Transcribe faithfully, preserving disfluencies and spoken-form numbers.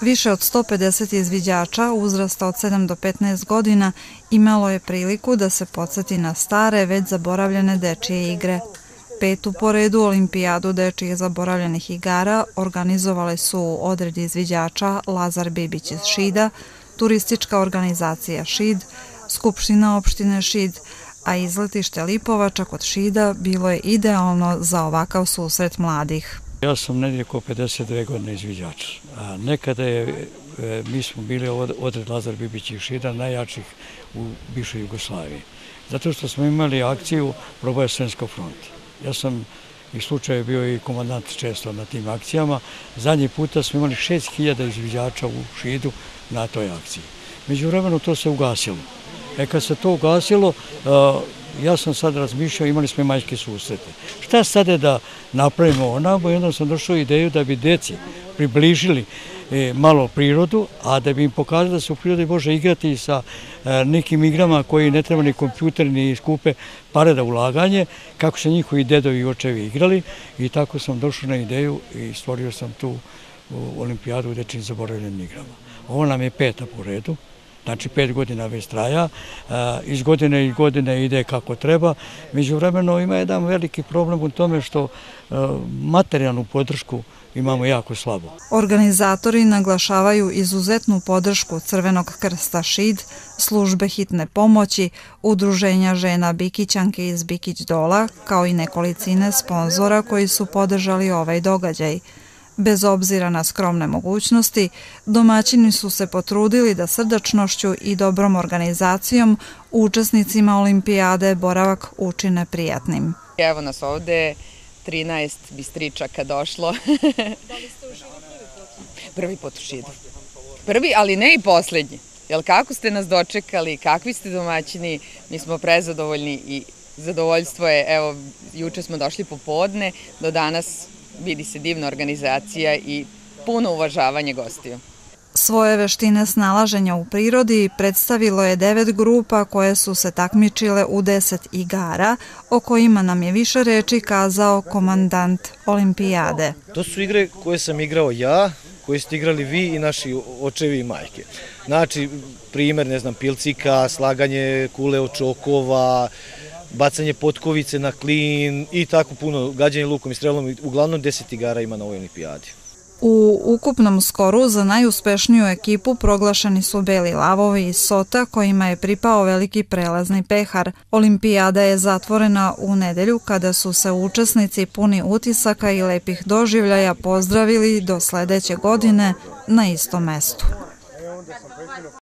Više od sto pedeset izviđača uzrasta od sedam do petnaest godina imalo je priliku da se podsjeti na stare, već zaboravljene dečije igre. Petu po redu olimpijadu dečijih zaboravljenih igara organizovali su odred izviđača Lazar Bibić iz Šida, turistička organizacija Šid, Skupština opštine Šid, a izletište Lipovača kod Šida bilo je idealno za ovakav susret mladih. Ja sam negdje oko pedeset dve godine izviđač. A nekada je, mi smo bili odred Lazar Bibić iz Šida najjačih u bivšoj Jugoslaviji. Zato što smo imali akciju Proboja Sremskog fronta. Ja sam i slučaju bio i komandant često na tim akcijama. Zadnji puta smo imali šest hiljada izviđača u Šidu na toj akciji. Međuvremenu to se ugasilo. E kad se to ugasilo, ja sam sad razmišljao, imali smo i majske susrete. Šta sad je da napravimo onako? I onda sam došao ideju da bi deci približili malo prirodu, a da bi im pokazali da se u prirodi može igrati sa nekim igrama koji ne treba ni kompjuter ni skupe pare da ulaganje, kako se njihovi dedovi i očevi igrali. I tako sam došao na ideju i stvorio sam tu olimpijadu u dečijim zaboravljenim igrama. Ovo nam je peta po redu. Znači pet godina već traja, iz godine i godine ide kako treba. Međuvremeno ima jedan veliki problem u tome što materijalnu podršku imamo jako slabo. Organizatori naglašavaju izuzetnu podršku Crvenog krsta Šid, službe hitne pomoći, udruženja žena Bikićanke iz Bikić Dola, kao i nekolicine sponzora koji su podržali ovaj događaj. Bez obzira na skromne mogućnosti, domaćini su se potrudili da srdačnošću i dobrom organizacijom učesnicima olimpijade boravak učine prijatnim. Evo nas ovde, trinaest bistričaka došlo. Da li ste u Šidu prvi put? Prvi put u Šidu. Prvi, ali ne i poslednji. Jel kako ste nas dočekali, kakvi ste domaćini, mi smo prezadovoljni i zadovoljstvo je, evo, juče smo došli popodne, do danas vidi se divna organizacija i puno uvažavanje gostiju. Svoje veštine snalaženja u prirodi predstavilo je devet grupa koje su se takmičile u deset igara, o kojima nam je više reči kazao komandant olimpijade. To su igre koje sam igrao ja, koje ste igrali vi i naši očevi i majke. Znači, primer, ne znam, pilcika, slaganje kule od čokova, bacanje potkovice na klin i tako puno, gađanje lukom i strelom. Uglavnom deset igara ima na ovoj olimpijadi. U ukupnom skoru za najuspešniju ekipu proglašeni su Beli lavovi iz Sota, kojima je pripao veliki prelazni pehar. Olimpijada je zatvorena u nedelju kada su se učesnici puni utisaka i lepih doživljaja pozdravili do sledeće godine na istom mestu.